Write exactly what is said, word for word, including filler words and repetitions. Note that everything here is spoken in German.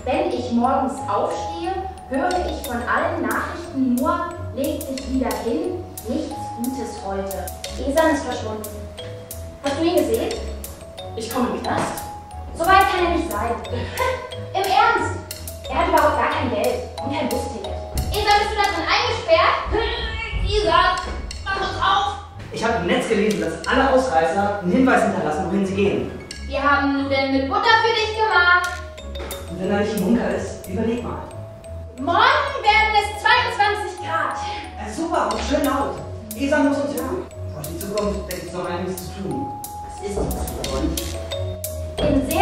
Wenn ich morgens aufstehe, höre ich von allen Nachrichten nur, legt sich wieder hin, nichts Gutes heute. Esan ist verschwunden. Hast du ihn gesehen? Ich komme im Knast. So weit kann er nicht sein. Im Ernst? Er hat überhaupt gar kein Geld und kein Busticket. Esan, bist du da drin eingesperrt? Esan, mach uns auf! Ich habe im Netz gelesen, dass alle Ausreißer einen Hinweis hinterlassen, wohin sie gehen. Wir haben Nudeln mit Butter für dich gemacht. Und wenn er nicht im Bunker ist, überleg mal. Morgen werden es zweiundzwanzig Grad. Ja, super, und schön laut. Esan muss uns hören. Durch die Zukunft gibt es noch einiges zu tun. Was ist die Zukunft? Im